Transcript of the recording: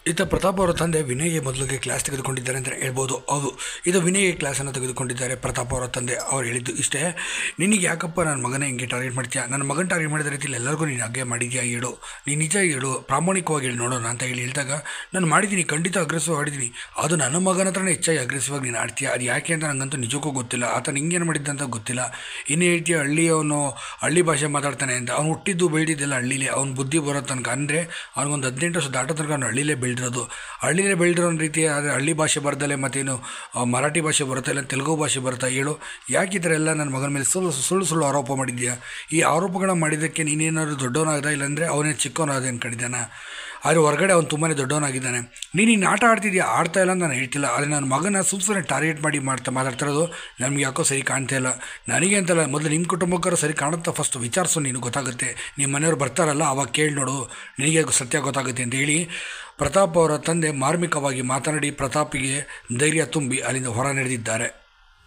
ಈತ ಪ್ರತಾಪ್ ಅವರ ತಂದೆ ವಿನಯ್ಗೆ ಮೊದಲಿಗೆ ಕ್ಲಾಸ್ ತೆಗೆದುಕೊಂಡಿದ್ದಾರೆ ಅಂತ ಹೇಳ್ಬೋದು. ಹೌದು, ಇದು ವಿನಯ್ಗೆ ಕ್ಲಾಸನ್ನು ತೆಗೆದುಕೊಂಡಿದ್ದಾರೆ ಪ್ರತಾಪ್ ಅವರ ತಂದೆ. ಅವ್ರು ಹೇಳಿದ್ದು ಇಷ್ಟೇ, ನಿನಗೆ ಯಾಕಪ್ಪ ನನ್ನ ಮಗನ ಹಿಂಗೆ ಟಾರ್ಗೆಟ್ ಮಾಡ್ತೀಯಾ, ನನ್ನ ಮಗನ ಟಾರ್ಗೆಟ್ ಮಾಡಿದ ರೀತಿಯಲ್ಲಿ ಎಲ್ಲರಿಗೂ ನೀನು ಹಾಗೆ ಮಾಡಿದ್ಯಾ ಹೇಳು, ನೀನು ನಿಜ ಹೇಳು, ಪ್ರಾಮಾಣಿಕವಾಗಿ ಹೇಳಿ ನೋಡೋಣ ಅಂತ ಹೇಳಿದಾಗ, ನಾನು ಮಾಡಿದ್ದೀನಿ, ಖಂಡಿತ ಅಗ್ರೆಸಿವ್ ಆಡಿದ್ದೀನಿ, ಅದು ನನ್ನ ಮಗನ ಹತ್ರನೇ ಹೆಚ್ಚಾಗಿ ಅಗ್ರೆಸಿವ್ ಆಗಿ ನೀನು ಆಡ್ತೀಯ, ಅದು ಯಾಕೆ ಅಂತ ನನಗಂತೂ ನಿಜಕ್ಕೂ ಗೊತ್ತಿಲ್ಲ, ಆತ ನಿಂಗೇನು ಮಾಡಿದ್ದಂತ ಗೊತ್ತಿಲ್ಲ, ಇನ್ನು ಹೇಳ್ತೀಯ ಹಳ್ಳಿಯವನು ಹಳ್ಳಿ ಭಾಷೆ ಮಾತಾಡ್ತಾನೆ ಅಂತ. ಅವ್ನು ಹುಟ್ಟಿದ್ದು ಬೆಳೆದಿದ್ದೆಲ್ಲ ಹಳ್ಳಿಲೇ, ಅವ್ನು ಬುದ್ಧಿ ಬರೋ ತನಕ ಅಂದರೆ ಅವ್ನಿಗೊಂದು 18 ವರ್ಷ ದಾಟೋ ತನಕ ಅವ್ನು ಹಳ್ಳಿಲೇ ಬೆಳೆದಿರೋ ರೀತಿ. ಆದರೆ ಹಳ್ಳಿ ಭಾಷೆ ಬರ್ದಲೆ ಮತ್ತೇನು ಮರಾಠಿ ಭಾಷೆ ಬರುತ್ತಾ, ಇಲ್ಲ ತೆಲುಗು ಭಾಷೆ ಬರುತ್ತಾ ಹೇಳು, ಯಾಕೆ ಈ ಥರ ಎಲ್ಲ ನನ್ನ ಮಗನ ಮೇಲೆ ಸುಳ್ಳು ಆರೋಪ ಮಾಡಿದ್ಯಾ, ಈ ಆರೋಪಗಳನ್ನ ಮಾಡಿದ್ದಕ್ಕೆ ನೀನೇನಾದ್ರು ದೊಡ್ಡವನಾಗದ, ಇಲ್ಲಾಂದರೆ ಅವನೇ ಚಿಕ್ಕವನಾದ ಅನ್ಕೊಂಡಿದ್ದಾನ, ಆದರೆ ಹೊರಗಡೆ ಅವ್ನು ತುಂಬಾ ದೊಡ್ಡವನಾಗಿದ್ದಾನೆ. ನೀನು ಆಟ ಆಡ್ತಿದ್ಯಾ, ಆಡ್ತಾ ಇಲ್ಲ ಅಂತ ನಾನು ಹೇಳ್ತಿಲ್ಲ, ಆದರೆ ನನ್ನ ಮಗನ ಸುಮ್ಮನೆ ಟಾರ್ಗೆಟ್ ಮಾಡಿ ಮಾತಾಡ್ತಿರೋದು ನಮ್ಗೆ ಯಾಕೋ ಸರಿ ಕಾಣ್ತಾ ಇಲ್ಲ. ನನಗೆ ಅಂತಲ್ಲ, ಮೊದಲು ನಿಮ್ಮ ಕುಟುಂಬಕ್ಕೂ ಸರಿ ಕಾಣುತ್ತಾ ಫಸ್ಟ್ ವಿಚಾರಿಸು, ನೀನು ಗೊತ್ತಾಗುತ್ತೆ, ನಿಮ್ಮ ಮನೆಯವ್ರು ಬರ್ತಾರಲ್ಲ ಅವಾಗ ಕೇಳಿ ನೋಡು, ನಿನಗೆ ಸತ್ಯ ಗೊತ್ತಾಗುತ್ತೆ ಅಂತ ಹೇಳಿ ಪ್ರತಾಪ್ ಅವರ ತಂದೆ ಮಾರ್ಮಿಕವಾಗಿ ಮಾತನಾಡಿ ಪ್ರತಾಪಿಗೆ ಧೈರ್ಯ ತುಂಬಿ ಅಲ್ಲಿಂದ ಹೊರ ನಡೆದಿದ್ದಾರೆ.